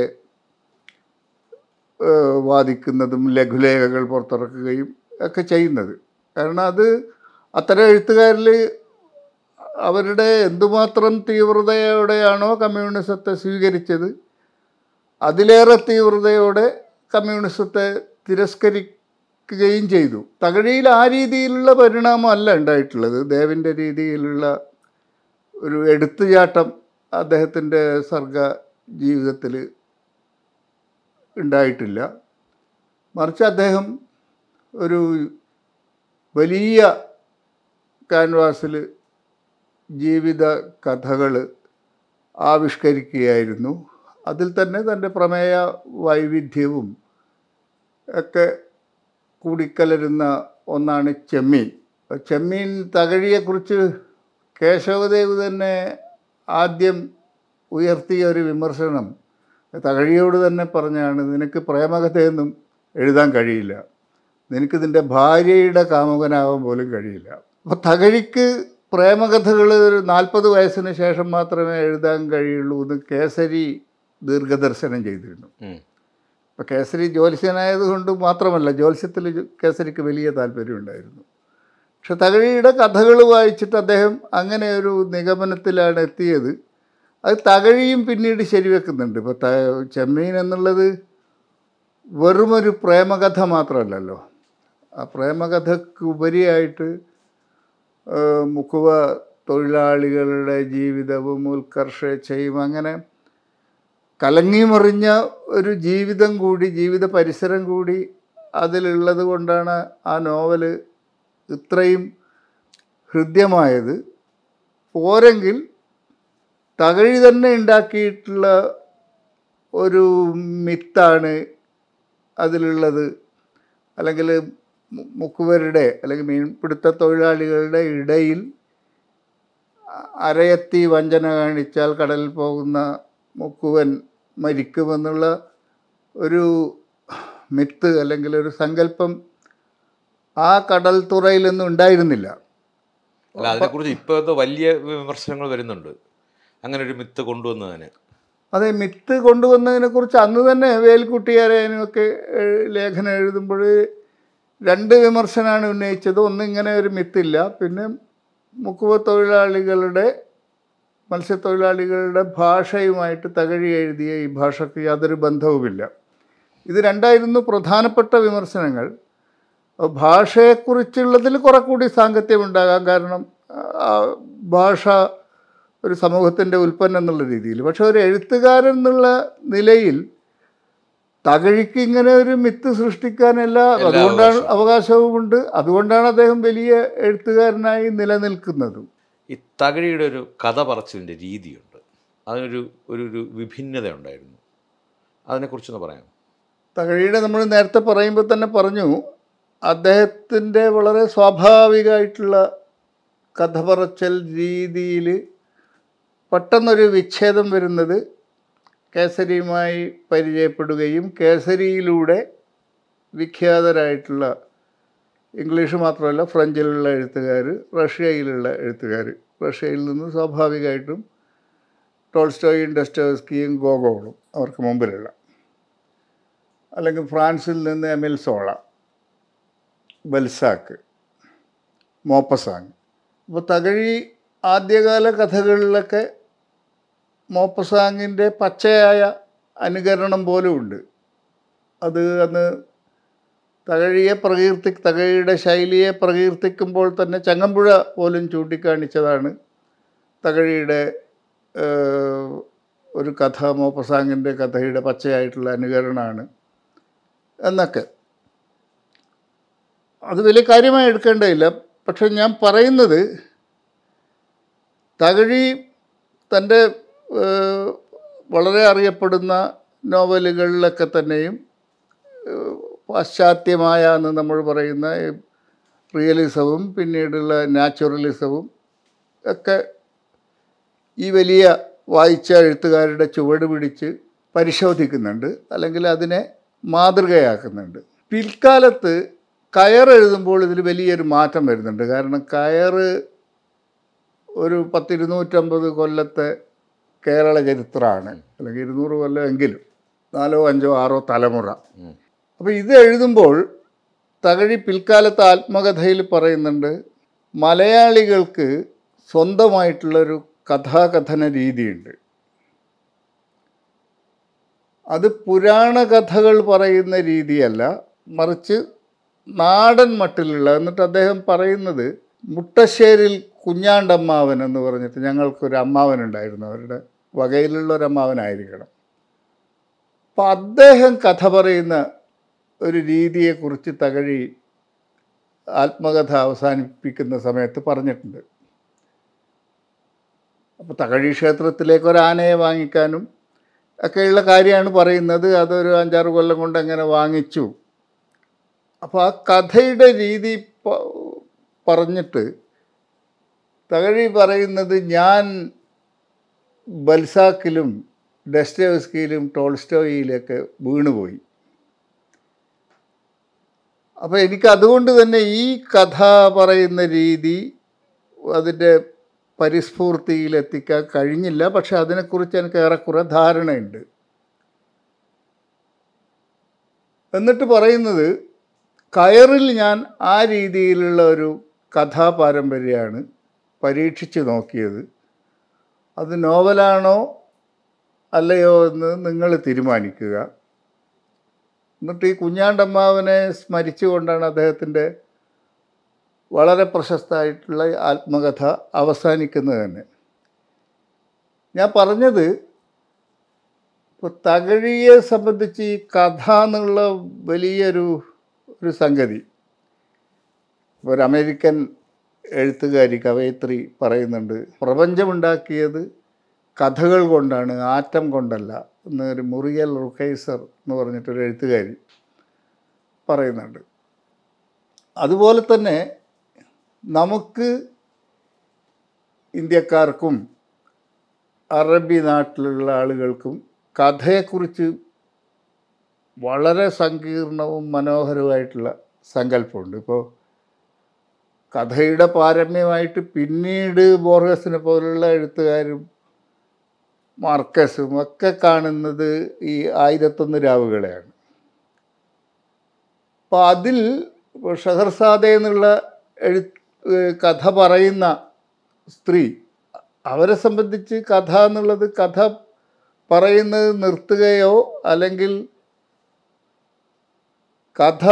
വാദിക്കുന്നതും ലഘുലേഖകൾ പുറത്തിറക്കുകയും ഒക്കെ ചെയ്യുന്നത്. കാരണം അത് അത്തരം എഴുത്തുകാരിൽ അവരുടെ എന്തുമാത്രം തീവ്രതയോടെയാണോ കമ്മ്യൂണിസത്തെ സ്വീകരിച്ചത്, അതിലേറെ തീവ്രതയോടെ കമ്മ്യൂണിസത്തെ തിരസ്കരിക്കുകയും ചെയ്തു. തകഴിയിൽ ആ രീതിയിലുള്ള പരിണാമമല്ല ഉണ്ടായിട്ടുള്ളത്. ദേവിൻ്റെ രീതിയിലുള്ള ഒരു എടുത്തുചാട്ടം അദ്ദേഹത്തിൻ്റെ സർഗ ജീവിതത്തിൽ ഉണ്ടായിട്ടില്ല. മറിച്ച് അദ്ദേഹം ഒരു വലിയ ക്യാൻവാസിൽ ജീവിത കഥകൾ ആവിഷ്കരിക്കുകയായിരുന്നു. അതിൽ തന്നെ തൻ്റെ പ്രമേയ വൈവിധ്യവും ഒക്കെ കൂടിക്കലരുന്ന ഒന്നാണ് ചെമ്മീൻ. ചെമ്മീൻ തകഴിയെക്കുറിച്ച് കേശവദേവ് തന്നെ ആദ്യം ഉയർത്തിയ ഒരു വിമർശനം തകഴിയോട് തന്നെ പറഞ്ഞാണ്, നിനക്ക് പ്രേമകഥയൊന്നും എഴുതാൻ കഴിയില്ല, നിനക്ക് നിൻ്റെ ഭാര്യയുടെ കാമുകനാവാൻ പോലും കഴിയില്ല. അപ്പോൾ തകഴിക്ക് പ്രേമകഥകൾ ഒരു നാൽപ്പത് വയസ്സിന് ശേഷം മാത്രമേ എഴുതാൻ കഴിയുള്ളൂ എന്ന് കേസരി ദീർഘദർശനം ചെയ്തിരുന്നു. അപ്പോൾ കേസരി ജ്യോത്സ്യനായതുകൊണ്ട് മാത്രമല്ല, ജ്യോത്സ്യത്തിൽ കേസരിക്ക് വലിയ താല്പര്യമുണ്ടായിരുന്നു. പക്ഷെ തകഴിയുടെ കഥകൾ വായിച്ചിട്ട് അദ്ദേഹം അങ്ങനെ ഒരു നിഗമനത്തിലാണ് എത്തിയത്. അത് തകഴിയും പിന്നീട് ശരിവെക്കുന്നുണ്ട്. ഇപ്പോൾ ത ചെമ്മീൻ എന്നുള്ളത് വെറുമൊരു പ്രേമകഥ മാത്രമല്ലല്ലോ. ആ പ്രേമകഥയ്ക്ക് ഉപരിയായിട്ട് മുക്കുവ തൊഴിലാളികളുടെ ജീവിതവും ഉത്കർഷയും അങ്ങനെ കലങ്ങിമറിഞ്ഞ ഒരു ജീവിതം കൂടി, ജീവിത പരിസരം കൂടി അതിലുള്ളത് കൊണ്ടാണ് ആ നോവൽ ഇത്രയും ഹൃദ്യമായത്. പോരെങ്കിൽ തകഴി തന്നെ ഉണ്ടാക്കിയിട്ടുള്ള ഒരു മിത്താണ് അതിലുള്ളത്. അല്ലെങ്കിൽ മുക്കുവരുടെ അല്ലെങ്കിൽ മീൻപിടുത്ത തൊഴിലാളികളുടെ ഇടയിൽ അരയത്തി വഞ്ചന കാണിച്ചാൽ കടലിൽ പോകുന്ന മുക്കുവൻ മരിക്കുമെന്നുള്ള ഒരു മിത്ത് അല്ലെങ്കിൽ ഒരു സങ്കല്പം ആ കടൽ തുറയിലൊന്നും ഉണ്ടായിരുന്നില്ല. അല്ല, അതിനെക്കുറിച്ച് ഇപ്പോഴത്തെ വലിയ വിമർശനങ്ങൾ വരുന്നുണ്ട്, അങ്ങനെ ഒരു മിത്ത് കൊണ്ടുവന്നതിന്. അതെ, മിത്ത് കൊണ്ടുവന്നതിനെക്കുറിച്ച് അന്ന് തന്നെ വേൽക്കുട്ടിയാരേനുമൊക്കെ ലേഖനം എഴുതുമ്പോൾ രണ്ട് വിമർശനമാണ് ഉന്നയിച്ചത്. ഒന്ന്, ഇങ്ങനെ ഒരു മിത്തില്ല. പിന്നെ മുക്കുവ തൊഴിലാളികളുടെ മത്സ്യത്തൊഴിലാളികളുടെ ഭാഷയുമായിട്ട് തകഴി എഴുതിയ ഈ ഭാഷയ്ക്ക് യാതൊരു ബന്ധവുമില്ല. ഇത് രണ്ടായിരുന്നു പ്രധാനപ്പെട്ട വിമർശനങ്ങൾ. ഭാഷയെക്കുറിച്ചുള്ളതിൽ കുറെ കൂടി സാങ്കത്യമുണ്ടാകാം, കാരണം ഭാഷ ഒരു സമൂഹത്തിൻ്റെ ഉൽപ്പന്നം എന്നുള്ള രീതിയിൽ. പക്ഷെ ഒരു എഴുത്തുകാരൻ എന്നുള്ള നിലയിൽ തകഴിക്ക് ഇങ്ങനെ ഒരു മിത്ത് സൃഷ്ടിക്കാനെല്ലാം അതുകൊണ്ടാണ് അവകാശവുമുണ്ട്. അതുകൊണ്ടാണ് അദ്ദേഹം വലിയ എഴുത്തുകാരനായി നിലനിൽക്കുന്നതും. ഈ തകഴിയുടെ ഒരു കഥ പറച്ചിലിൻ്റെ രീതിയുണ്ട്, അതിനൊരു ഒരു ഒരു വിഭിന്നത ഉണ്ടായിരുന്നു. അതിനെക്കുറിച്ചൊന്ന് പറയാം. തകഴിയുടെ നമ്മൾ നേരത്തെ പറയുമ്പോൾ തന്നെ പറഞ്ഞു, അദ്ദേഹത്തിൻ്റെ വളരെ സ്വാഭാവികമായിട്ടുള്ള കഥ പറച്ചൽ രീതിയിൽ പെട്ടെന്നൊരു വിച്ഛേദം വരുന്നത് കേസരിയുമായി പരിചയപ്പെടുകയും കേസരിയിലൂടെ വിഖ്യാതരായിട്ടുള്ള ഇംഗ്ലീഷ് മാത്രമല്ല ഫ്രഞ്ചിലുള്ള എഴുത്തുകാർ, റഷ്യയിലുള്ള എഴുത്തുകാർ, റഷ്യയിൽ നിന്ന് സ്വാഭാവികമായിട്ടും ടോൾസ്റ്റോയും ഡസ്റ്റോവസ്കിയും ഗോഗോളും അവർക്ക് മുമ്പിലുള്ള, അല്ലെങ്കിൽ ഫ്രാൻസിൽ നിന്ന് എമിൽ സോള, ബൽസാക്ക്, മോപ്പസാങ്. അപ്പോൾ തകഴി ആദ്യകാല കഥകളിലൊക്കെ മോപ്പസാങ്ങിൻ്റെ പച്ചയായ അനുകരണം പോലും ഉണ്ട്. അത് അന്ന് തകഴിയെ പ്രകീർത്തി തകഴിയുടെ ശൈലിയെ പ്രകീർത്തിക്കുമ്പോൾ തന്നെ ചങ്ങമ്പുഴ പോലും ചൂണ്ടിക്കാണിച്ചതാണ് തകഴിയുടെ ഒരു കഥ മോപ്പസാങ്ങിൻ്റെ കഥയുടെ പച്ചയായിട്ടുള്ള അനുകരണമാണ് എന്നൊക്കെ. അത് വലിയ കാര്യമായി എടുക്കേണ്ടതില്ല. പക്ഷെ ഞാൻ പറയുന്നത്, തകഴി തൻ്റെ വളരെ അറിയപ്പെടുന്ന നോവലുകളിലൊക്കെ തന്നെയും പാശ്ചാത്യമായ എന്ന് നമ്മൾ പറയുന്ന റിയലിസവും പിന്നീടുള്ള നാച്ചുറലിസവും ഒക്കെ ഈ വലിയ വായിച്ച എഴുത്തുകാരുടെ ചുവട് പിടിച്ച് പരിശോധിക്കുന്നുണ്ട്, അല്ലെങ്കിൽ അതിനെ മാതൃകയാക്കുന്നുണ്ട്. പിൽക്കാലത്ത് കയർ എഴുതുമ്പോൾ ഇതിൽ വലിയൊരു മാറ്റം വരുന്നുണ്ട്. കാരണം കയർ ഒരു പത്തിരുന്നൂറ്റമ്പത് കൊല്ലത്തെ കേരള ചരിത്രമാണ്, അല്ലെങ്കിൽ ഇരുന്നൂറ് കൊല്ലം എങ്കിലും, നാലോ അഞ്ചോ ആറോ തലമുറ. അപ്പോൾ ഇത് എഴുതുമ്പോൾ തകഴി പിൽക്കാലത്ത് ആത്മകഥയിൽ പറയുന്നുണ്ട്, മലയാളികൾക്ക് സ്വന്തമായിട്ടുള്ളൊരു കഥാകഥന രീതിയുണ്ട്. അത് പുരാണ കഥകൾ പറയുന്ന രീതിയല്ല, മറിച്ച് നാടൻ മട്ടിലുള്ള. എന്നിട്ട് അദ്ദേഹം പറയുന്നത്, മുട്ടശ്ശേരിൽ കുഞ്ഞാണ്ടമ്മാവൻ എന്ന് പറഞ്ഞിട്ട് ഞങ്ങൾക്കൊരു അമ്മാവനുണ്ടായിരുന്നു, അവരുടെ വകയിലുള്ള ഒരു അമ്മാവനായിരിക്കണം. അപ്പം അദ്ദേഹം കഥ പറയുന്ന ഒരു രീതിയെക്കുറിച്ച് തകഴി ആത്മകഥ അവസാനിപ്പിക്കുന്ന സമയത്ത് പറഞ്ഞിട്ടുണ്ട്. അപ്പോൾ തകഴി ക്ഷേത്രത്തിലേക്ക് ഒരു ആനയെ വാങ്ങിക്കാനും ഒക്കെയുള്ള കാര്യമാണ് പറയുന്നത്. അതൊരു അഞ്ചാറ് കൊല്ലം കൊണ്ട് അങ്ങനെ വാങ്ങിച്ചു. അപ്പോൾ ആ കഥയുടെ രീതി പറഞ്ഞിട്ട് തകഴി പറയുന്നത് ഞാൻ ബൽസാക്കിലും ഡെസ്റ്റോവസ്കിയിലും ടോൾസ്റ്റോയിലൊക്കെ വീണുപോയി. അപ്പോൾ എനിക്ക് അതുകൊണ്ട് തന്നെ ഈ കഥ പറയുന്ന രീതി അതിൻ്റെ പരിസ്ഫൂർത്തിയിലെത്തിക്കാൻ കഴിഞ്ഞില്ല. പക്ഷെ അതിനെക്കുറിച്ച് എനിക്ക് ഏറെക്കുറെ ധാരണയുണ്ട്. എന്നിട്ട് പറയുന്നത് കയറിൽ ഞാൻ ആ രീതിയിലുള്ള ഒരു കഥാപാരമ്പര്യമാണ് പരീക്ഷിച്ച് നോക്കിയത്. അത് നോവലാണോ അല്ലയോ എന്ന് നിങ്ങൾ തീരുമാനിക്കുക. എന്നിട്ട് ഈ കുഞ്ഞാണ്ടമ്മാവനെ സ്മരിച്ചുകൊണ്ടാണ് അദ്ദേഹത്തിൻ്റെ വളരെ പ്രശസ്തമായിട്ടുള്ള ആത്മകഥ അവസാനിക്കുന്നത് തന്നെ. ഞാൻ പറഞ്ഞത് ഇപ്പോൾ തകഴിയെ സംബന്ധിച്ച് ഈ കഥ എന്നുള്ള വലിയൊരു ഒരു സംഗതി, ഒരു അമേരിക്കൻ എഴുത്തുകാരി കവയിത്രി പറയുന്നുണ്ട്, പ്രപഞ്ചമുണ്ടാക്കിയത് കഥകൾ കൊണ്ടാണ്, ആറ്റം കൊണ്ടല്ല എന്നൊരു മുറിയൽ റുക്കൈസർ എന്ന് പറഞ്ഞിട്ടൊരു എഴുത്തുകാരി പറയുന്നുണ്ട്. അതുപോലെ തന്നെ നമുക്ക് ഇന്ത്യക്കാർക്കും അറബി നാട്ടിലുള്ള ആളുകൾക്കും കഥയെക്കുറിച്ച് വളരെ സങ്കീർണവും മനോഹരവുമായിട്ടുള്ള സങ്കല്പമുണ്ട്. ഇപ്പോൾ കഥയുടെ പാരമ്യമായിട്ട് പിന്നീട് ബോർഹസിനെ പോലുള്ള എഴുത്തുകാരും മാർക്കസും ഒക്കെ കാണുന്നത് ഈ ആയിരത്തൊന്ന് രാവുകളെയാണ്. അപ്പോൾ അതിൽ ഷഹർസാദെ എന്നുള്ള എഴു കഥ പറയുന്ന സ്ത്രീ, അവരെ സംബന്ധിച്ച് കഥ എന്നുള്ളത് കഥ പറയുന്നത് നിർത്തുകയോ അല്ലെങ്കിൽ കഥ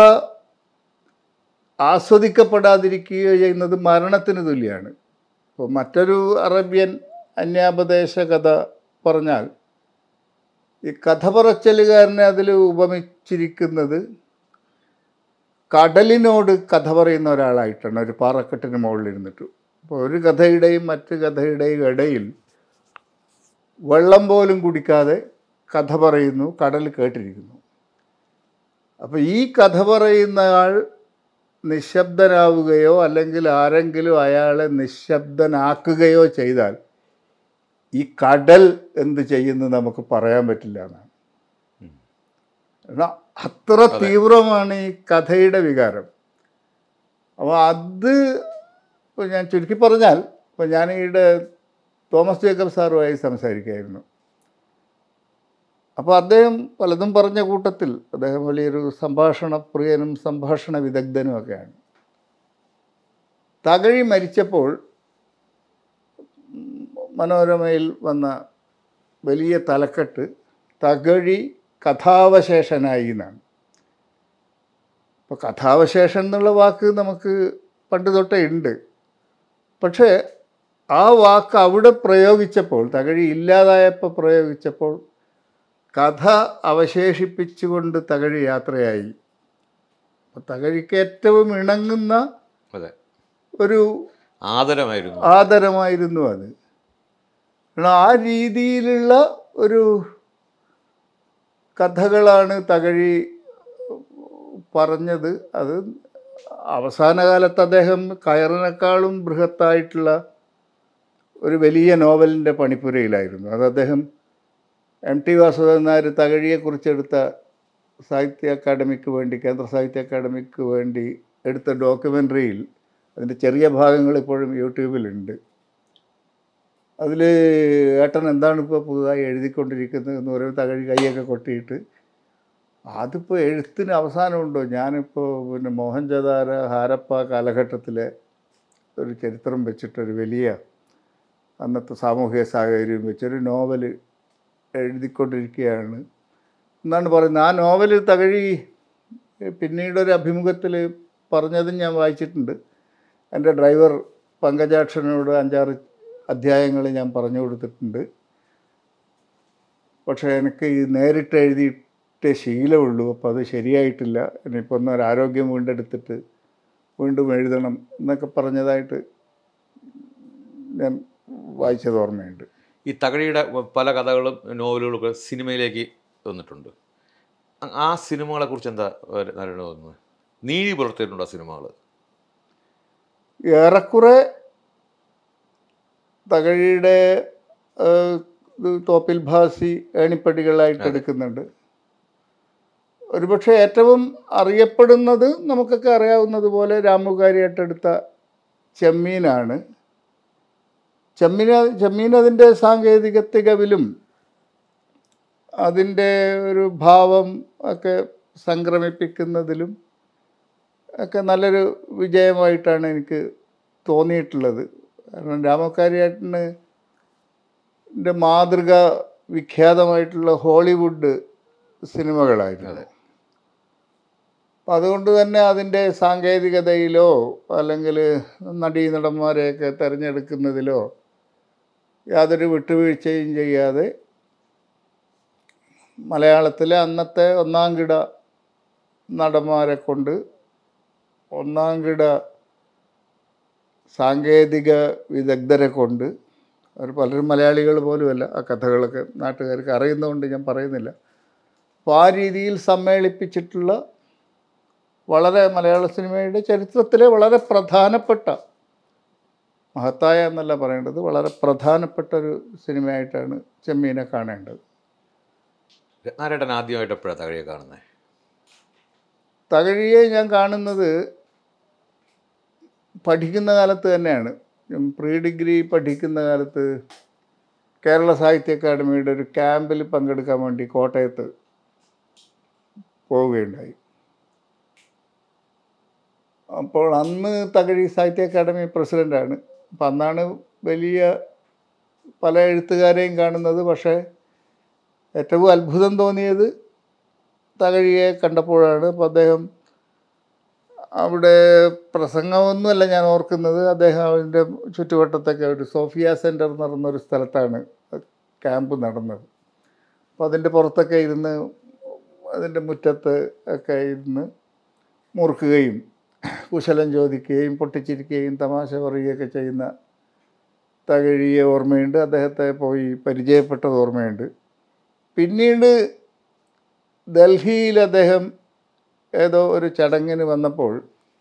ആസ്വദിക്കപ്പെടാതിരിക്കുകയോ ചെയ്യുന്നത് മരണത്തിന് തുല്യമാണ്. ഇപ്പോൾ മറ്റൊരു അറേബ്യൻ അന്യാപദേശ കഥ പറഞ്ഞാൽ ഈ കഥ പറച്ചലുകാരനെ അതിൽ ഉപമിച്ചിരിക്കുന്നത് കടലിനോട് കഥ പറയുന്ന ഒരാളായിട്ടാണ്, ഒരു പാറക്കെട്ടിന് മുകളിലിരുന്നിട്ട്. അപ്പോൾ ഒരു കഥയുടെയും മറ്റ് കഥയുടെയും ഇടയിൽ വെള്ളം പോലും കുടിക്കാതെ കഥ പറയുന്നു, കടൽ കേട്ടിരിക്കുന്നു. അപ്പോൾ ഈ കഥ പറയുന്ന ആൾ നിശബ്ദനാവുകയോ അല്ലെങ്കിൽ ആരെങ്കിലും അയാളെ നിശബ്ദനാക്കുകയോ ചെയ്താൽ ഈ കടൽ എന്ത് ചെയ്യുന്നു നമുക്ക് പറയാൻ പറ്റില്ല എന്നാണ്. എന്നാൽ അത്ര തീവ്രമാണ് ഈ കഥയുടെ വികാരം. അപ്പോൾ അത് ഇപ്പോൾ ഞാൻ ചുരുക്കി പറഞ്ഞാൽ, ഇപ്പോൾ ഞാൻ ഈയിടെ തോമസ് ജേക്കബ് സാറുമായി സംസാരിക്കുകയായിരുന്നു. അപ്പോൾ അദ്ദേഹം പലതും പറഞ്ഞ കൂട്ടത്തിൽ അദ്ദേഹം വലിയൊരു സംഭാഷണ പ്രിയനും സംഭാഷണ വിദഗ്ധനും ഒക്കെയാണ്. തകഴി മരിച്ചപ്പോൾ മനോരമയിൽ വന്ന വലിയ തലക്കെട്ട് തകഴി കഥാവശേഷനായി എന്നാണ്. അപ്പോൾ കഥാവശേഷൻ എന്നുള്ള വാക്ക് നമുക്ക് പണ്ട് തൊട്ടേ ഉണ്ട്. പക്ഷേ ആ വാക്ക് അവിടെ പ്രയോഗിച്ചപ്പോൾ, തകഴി ഇല്ലാതായപ്പോൾ പ്രയോഗിച്ചപ്പോൾ കഥ അവശേഷിപ്പിച്ചുകൊണ്ട് തകഴി യാത്രയായി. അപ്പോൾ തകഴിക്ക് ഏറ്റവും ഇണങ്ങുന്ന ഒരു ആദരമായിരുന്നു ആദരമായിരുന്നു അത്. ആ രീതിയിലുള്ള ഒരു കഥകളാണ് തകഴി പറഞ്ഞത്. അത് അവസാന കാലത്ത് അദ്ദേഹം കയറിനേക്കാളും ബൃഹത്തായിട്ടുള്ള ഒരു വലിയ നോവലിൻ്റെ പണിപ്പുരയിലായിരുന്നു. അത് അദ്ദേഹം എം ടി വാസുദേവൻ നായർ തകഴിയെക്കുറിച്ചെടുത്ത സാഹിത്യ അക്കാദമിക്ക് വേണ്ടി, കേന്ദ്ര സാഹിത്യ അക്കാദമിക്ക് വേണ്ടി എടുത്ത ഡോക്യുമെൻ്ററിയിൽ അതിൻ്റെ ചെറിയ ഭാഗങ്ങൾ ഇപ്പോഴും യൂട്യൂബിലുണ്ട്. അതിൽ ഏട്ടൻ എന്താണ് ഇപ്പോൾ പുതുതായി എഴുതിക്കൊണ്ടിരിക്കുന്നത് എന്ന് പറയുമ്പോൾ തകഴി കൈയൊക്കെ കൊട്ടിയിട്ട്, അതിപ്പോൾ എഴുത്തിന് അവസാനമുണ്ടോ? ഞാനിപ്പോൾ പിന്നെ മോഹൻജദാര ഹാരപ്പ കാലഘട്ടത്തിലെ ഒരു ചരിത്രം വെച്ചിട്ടൊരു വലിയ അന്നത്തെ സാമൂഹിക സാഹചര്യം വെച്ചൊരു നോവൽ എഴുതിക്കൊണ്ടിരിക്കുകയാണ് എന്നാണ് പറയുന്നത്. ആ നോവൽ തകഴി പിന്നീടൊരു അഭിമുഖത്തിൽ പറഞ്ഞതും ഞാൻ വായിച്ചിട്ടുണ്ട്. എൻ്റെ ഡ്രൈവർ പങ്കജാക്ഷനോട് അഞ്ചാറ് അധ്യായങ്ങൾ ഞാൻ പറഞ്ഞു കൊടുത്തിട്ടുണ്ട്. പക്ഷേ എനിക്ക് ഈ നേരിട്ട് എഴുതിയിട്ടേ ശീലമുള്ളൂ. അപ്പോൾ അത് ശരിയായിട്ടില്ല. ഇനിയിപ്പോൾ ഒന്ന് ഒരു ആരോഗ്യം വീണ്ടെടുത്തിട്ട് വീണ്ടും എഴുതണം എന്നൊക്കെ പറഞ്ഞതായിട്ട് ഞാൻ വായിച്ചത് ഓർമ്മയുണ്ട്. ഈ തകഴിയുടെ പല കഥകളും നോവലുകളൊക്കെ സിനിമയിലേക്ക് വന്നിട്ടുണ്ട്. ആ സിനിമകളെക്കുറിച്ച് എന്താ നാരായണ തോന്നുന്നത്? നീതി പുലർത്തിയിട്ടുണ്ടോ സിനിമകൾ? ഏറെക്കുറെ തകഴിയുടെ തോപ്പിൽ ഭാസി ഏണിപ്പടികളായിട്ട് എടുക്കുന്നുണ്ട്. ഒരുപക്ഷെ ഏറ്റവും അറിയപ്പെടുന്നത് നമുക്കൊക്കെ അറിയാവുന്നത് പോലെ രാമുകാരിയായിട്ടെടുത്ത ചെമ്മീനാണ്. ചെമ്മീൻ ചെമ്മീൻ അതിൻ്റെ സാങ്കേതിക തികവിലും അതിൻ്റെ ഒരു ഭാവം ഒക്കെ സംക്രമിപ്പിക്കുന്നതിലും ഒക്കെ നല്ലൊരു വിജയമായിട്ടാണ് എനിക്ക് തോന്നിയിട്ടുള്ളത്. കാരണം രാമകാരിയേട്ടന് ൻ്റെ മാതൃക വിഖ്യാതമായിട്ടുള്ള ഹോളിവുഡ് സിനിമകളായിരുന്നു. അപ്പം അതുകൊണ്ട് തന്നെ അതിൻ്റെ സാങ്കേതികതയിലോ അല്ലെങ്കിൽ നടീനടന്മാരെയൊക്കെ തിരഞ്ഞെടുക്കുന്നതിലോ യാതൊരു വിട്ടുവീഴ്ചയും ചെയ്യാതെ മലയാളത്തിലെ അന്നത്തെ ഒന്നാം കിട നടന്മാരെ കൊണ്ട് ഒന്നാം കിട സാങ്കേതിക വിദഗ്ധരെ കൊണ്ട്, അവർ പലരും മലയാളികൾ പോലുമല്ല, ആ കഥകളൊക്കെ നാട്ടുകാർക്ക് അറിയുന്നതുകൊണ്ട് ഞാൻ പറയുന്നില്ല. അപ്പോൾ ആ രീതിയിൽ സമ്മേളിപ്പിച്ചിട്ടുള്ള വളരെ മലയാള സിനിമയുടെ ചരിത്രത്തിലെ വളരെ പ്രധാനപ്പെട്ട, മഹത്തായ എന്നല്ല പറയേണ്ടത്, വളരെ പ്രധാനപ്പെട്ട ഒരു സിനിമയായിട്ടാണ് ചെമ്മീനെ കാണേണ്ടത്. രത്നാരേട്ടൻ ആദ്യമായിട്ട് എപ്പോഴാണ് തകഴിയെ കാണുന്നത്? തകഴിയെ ഞാൻ കാണുന്നത് പഠിക്കുന്ന കാലത്ത് തന്നെയാണ്. പ്രീ ഡിഗ്രി പഠിക്കുന്ന കാലത്ത് കേരള സാഹിത്യ അക്കാദമിയുടെ ഒരു ക്യാമ്പിൽ പങ്കെടുക്കാൻ വേണ്ടി കോട്ടയത്ത് പോവുകയുണ്ടായി. അപ്പോൾ അന്ന് തകഴി സാഹിത്യ അക്കാദമി പ്രസിഡൻ്റാണ്. അപ്പം അന്നാണ് വലിയ പല എഴുത്തുകാരെയും കാണുന്നത്. പക്ഷേ ഏറ്റവും അത്ഭുതം തോന്നിയത് തകഴിയെ കണ്ടപ്പോഴാണ്. അപ്പോൾ അദ്ദേഹം അവിടെ പ്രസംഗമൊന്നുമല്ല ഞാൻ ഓർക്കുന്നത്, അദ്ദേഹം അതിൻ്റെ ചുറ്റുവട്ടത്തൊക്കെ ഒരു സോഫിയ സെൻറ്റർ എന്ന് പറയുന്നൊരു സ്ഥലത്താണ് ക്യാമ്പ് നടന്നത്. അപ്പോൾ അതിൻ്റെ പുറത്തൊക്കെ ഇരുന്ന് അതിൻ്റെ മുറ്റത്ത് ഒക്കെ ഇരുന്ന് മുറുക്കുകയും കുശലം ചോദിക്കുകയും പൊട്ടിച്ചിരിക്കുകയും തമാശ പറയുകയൊക്കെ ചെയ്യുന്ന തകഴിയെ ഓർമ്മയുണ്ട്. അദ്ദേഹത്തെ പോയി പരിചയപ്പെട്ടത് ഓർമ്മയുണ്ട്. പിന്നീട് ഡൽഹിയിൽ അദ്ദേഹം ഏതോ ഒരു ചടങ്ങിന് വന്നപ്പോൾ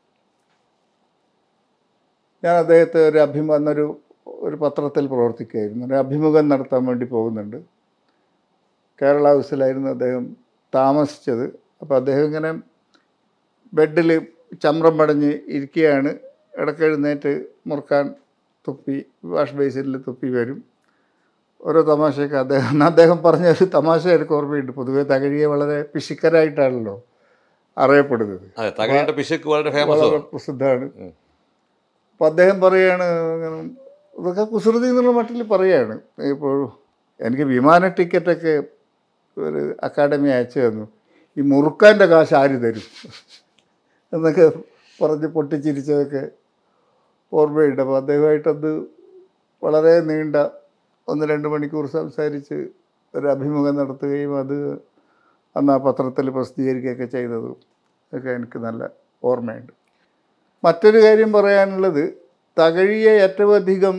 ഞാൻ അദ്ദേഹത്തെ ഒരു അഭിമുഖം ഒരു ഒരു പത്രത്തിൽ പ്രവർത്തിക്കുകയായിരുന്നു. ഒരു അഭിമുഖം നടത്താൻ വേണ്ടി പോകുന്നുണ്ട്. കേരള ഹൗസിലായിരുന്നു അദ്ദേഹം താമസിച്ചത്. അപ്പോൾ അദ്ദേഹം ഇങ്ങനെ ബെഡിൽ ചമ്രം പടഞ്ഞ് ഇരിക്കുകയാണ്. ഇടയ്ക്ക് എഴുന്നേറ്റ് മുറുക്കാൻ തുപ്പി വാഷ് ബേസിനിൽ തുപ്പി വരും. ഓരോ തമാശയൊക്കെ അദ്ദേഹം അദ്ദേഹം പറഞ്ഞ ഒരു തമാശ എനിക്ക് ഓർമ്മയുണ്ട്. പൊതുവേ തകഴിയെ വളരെ പിശുക്കരായിട്ടാണല്ലോ അറിയപ്പെടുന്നത്. വളരെ പ്രസിദ്ധമാണ്. അപ്പം അദ്ദേഹം പറയുകയാണ്, ഇതൊക്കെ കുസൃതി എന്നുള്ള മട്ടിൽ പറയുകയാണ്. ഇപ്പോൾ എനിക്ക് വിമാന ടിക്കറ്റൊക്കെ ഒരു അക്കാഡമി അയച്ചു തന്നു, ഈ മുറുക്കാൻ്റെ കാശ് ആര് തരും എന്നൊക്കെ പറഞ്ഞ് പൊട്ടിച്ചിരിച്ചതൊക്കെ ഓർമ്മയുണ്ട്. അപ്പോൾ അദ്ദേഹമായിട്ടത് വളരെ നീണ്ട ഒന്ന് രണ്ട് മണിക്കൂർ സംസാരിച്ച് ഒരു അഭിമുഖം നടത്തുകയും അത് അന്ന് ആ പത്രത്തിൽ പ്രസിദ്ധീകരിക്കുകയൊക്കെ ചെയ്തതും ഒക്കെ എനിക്ക് നല്ല ഓർമ്മയുണ്ട്. മറ്റൊരു കാര്യം പറയാനുള്ളത്, തകഴിയെ ഏറ്റവും അധികം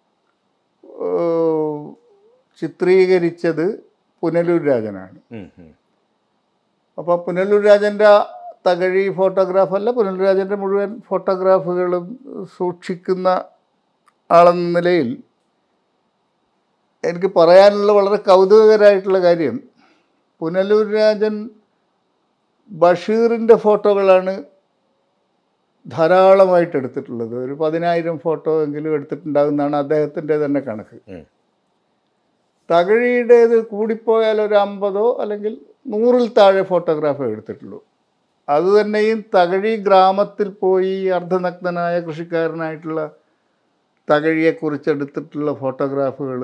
ചിത്രീകരിച്ചത് പുനലൂർ രാജനാണ്. അപ്പോൾ പുനലൂർ രാജൻ്റെ തകഴി ഫോട്ടോഗ്രാഫല്ല, പുനലൂർ രാജൻ്റെ മുഴുവൻ ഫോട്ടോഗ്രാഫുകളും സൂക്ഷിക്കുന്ന ആളെന്ന നിലയിൽ എനിക്ക് പറയാനുള്ള വളരെ കൗതുകകരമായിട്ടുള്ള കാര്യം, പുനലൂർ രാജൻ ബഷീറിൻ്റെ ഫോട്ടോകളാണ് ധാരാളമായിട്ട് എടുത്തിട്ടുള്ളത്. ഒരു പതിനായിരം ഫോട്ടോ എങ്കിലും എടുത്തിട്ടുണ്ടാകുന്നതാണ് അദ്ദേഹത്തിൻ്റെ തന്നെ കണക്ക്. തകഴിയുടേത് കൂടിപ്പോയാൽ ഒരു അമ്പതോ അല്ലെങ്കിൽ നൂറിൽ താഴെ ഫോട്ടോഗ്രാഫേ എടുത്തിട്ടുള്ളൂ. അതുതന്നെയും തകഴി ഗ്രാമത്തിൽ പോയി അർദ്ധനഗ്നനായ കൃഷിക്കാരനായിട്ടുള്ള തകഴിയെക്കുറിച്ച് എടുത്തിട്ടുള്ള ഫോട്ടോഗ്രാഫുകൾ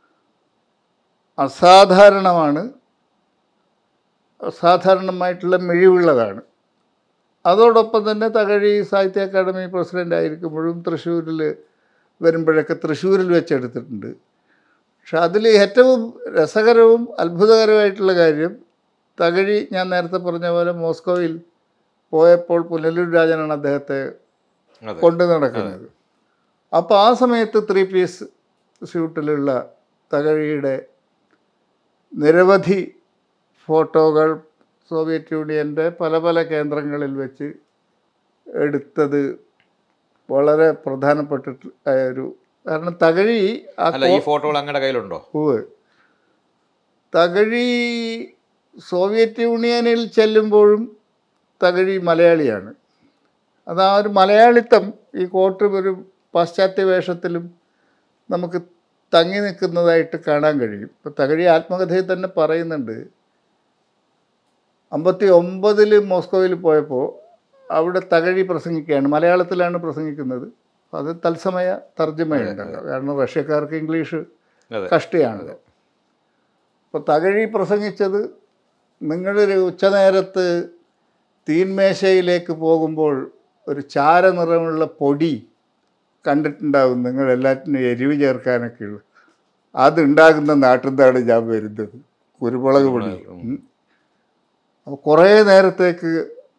അസാധാരണമാണ്, അസാധാരണമായിട്ടുള്ള മിഴിവുള്ളതാണ്. അതോടൊപ്പം തന്നെ തകഴി സാഹിത്യ അക്കാദമി പ്രസിഡൻ്റ് ആയിരിക്കുമ്പോഴും തൃശ്ശൂരിൽ വരുമ്പോഴൊക്കെ തൃശ്ശൂരിൽ വെച്ചെടുത്തിട്ടുണ്ട്. പക്ഷെ അതിൽ ഏറ്റവും രസകരവും അത്ഭുതകരമായിട്ടുള്ള കാര്യം, തകഴി ഞാൻ നേരത്തെ പറഞ്ഞ പോലെ മോസ്കോയിൽ പോയപ്പോൾ പുനലൂർ രാജനാണ് അദ്ദേഹത്തെ കൊണ്ടു നടക്കുന്നത്. അപ്പോൾ ആ സമയത്ത് ത്രീ പീസ് സ്യൂട്ടിലുള്ള തകഴിയുടെ നിരവധി ഫോട്ടോകൾ സോവിയറ്റ് യൂണിയൻ്റെ പല പല കേന്ദ്രങ്ങളിൽ വെച്ച് എടുത്തത് വളരെ പ്രധാനപ്പെട്ടിട്ട് ആയ ഒരു കാരണം തകഴി ഈ ഫോട്ടോകൾ അങ്ങയുടെ കയ്യിലുണ്ടോ? ഉവ്വ്. തകഴി സോവിയറ്റ് യൂണിയനിൽ ചെല്ലുമ്പോഴും തകഴി മലയാളിയാണ്. അത് ആ ഒരു മലയാളിത്തം ഈ കോട്ട് ഒരു പാശ്ചാത്യ വേഷത്തിലും നമുക്ക് തങ്ങി നിൽക്കുന്നതായിട്ട് കാണാൻ കഴിയും. ഇപ്പോൾ തകഴി ആത്മകഥയിൽ തന്നെ പറയുന്നുണ്ട്, അമ്പത്തി ഒമ്പതിൽ മോസ്കോയിൽ പോയപ്പോൾ അവിടെ തകഴി പ്രസംഗിക്കുകയാണ്, മലയാളത്തിലാണ് പ്രസംഗിക്കുന്നത്. അത് തത്സമയ തർജ്ജമയുണ്ടല്ലോ, കാരണം റഷ്യക്കാർക്ക് ഇംഗ്ലീഷ് കഷ്ടിയാണല്ലോ. അപ്പോൾ തകഴി പ്രസംഗിച്ചത്, നിങ്ങളൊരു ഉച്ചനേരത്ത് തീന്മേശയിലേക്ക് പോകുമ്പോൾ ഒരു ചാരനിറമുള്ള പൊടി കണ്ടിട്ടുണ്ടാവും, നിങ്ങൾ എല്ലാറ്റിനും എരിവ് ചേർക്കാനൊക്കെ ഉള്ളു, അതുണ്ടാകുന്ന നാട്ടിൽ നിന്നാണ് ഞാൻ വരുന്നത്, കുരുമുളക് പൊടി. അപ്പോൾ കുറേ നേരത്തേക്ക്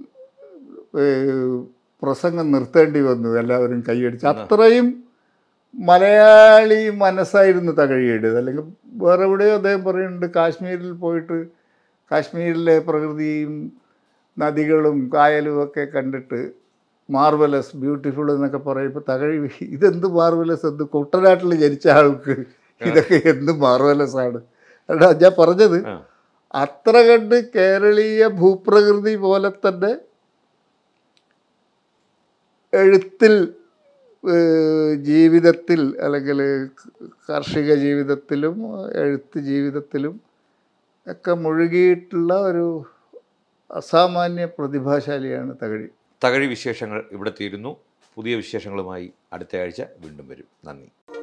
പ്രസംഗം നിർത്തേണ്ടി വന്നു, എല്ലാവരും കൈയടിച്ച്. അത്രയും മലയാളി മനസ്സായിരുന്നു തകഴിയുടേത്. അല്ലെങ്കിൽ വേറെ എവിടെയോ അദ്ദേഹം പറയുന്നുണ്ട്, കാശ്മീരിൽ പോയിട്ട് കാശ്മീരിലെ പ്രകൃതിയും നദികളും കായലും ഒക്കെ കണ്ടിട്ട് മാർവലസ്, ബ്യൂട്ടിഫുൾ എന്നൊക്കെ പറയുമ്പോൾ തകഴി ഇതെന്ത് മാർവലസ്, എന്ത് കുട്ടനാട്ടിൽ ജനിച്ച ആൾക്ക് ഇതൊക്കെ എന്ത് മാർവലസ് ആണ്. അല്ല ഞാൻ പറഞ്ഞത്, അത്ര കണ്ട് കേരളീയ ഭൂപ്രകൃതി പോലെ തന്നെ എഴുത്തിൽ, ജീവിതത്തിൽ, അല്ലെങ്കിൽ കാർഷിക ജീവിതത്തിലും എഴുത്ത് ജീവിതത്തിലും ഒക്കെ മുഴുകിയിട്ടുള്ള ഒരു അസാമാന്യ പ്രതിഭാശാലിയാണ് തകഴി. തകഴി വിശേഷങ്ങൾ ഇവിടെ തീരുന്നു. പുതിയ വിശേഷങ്ങളുമായി അടുത്ത ആഴ്ച വീണ്ടും വരും. നന്ദി.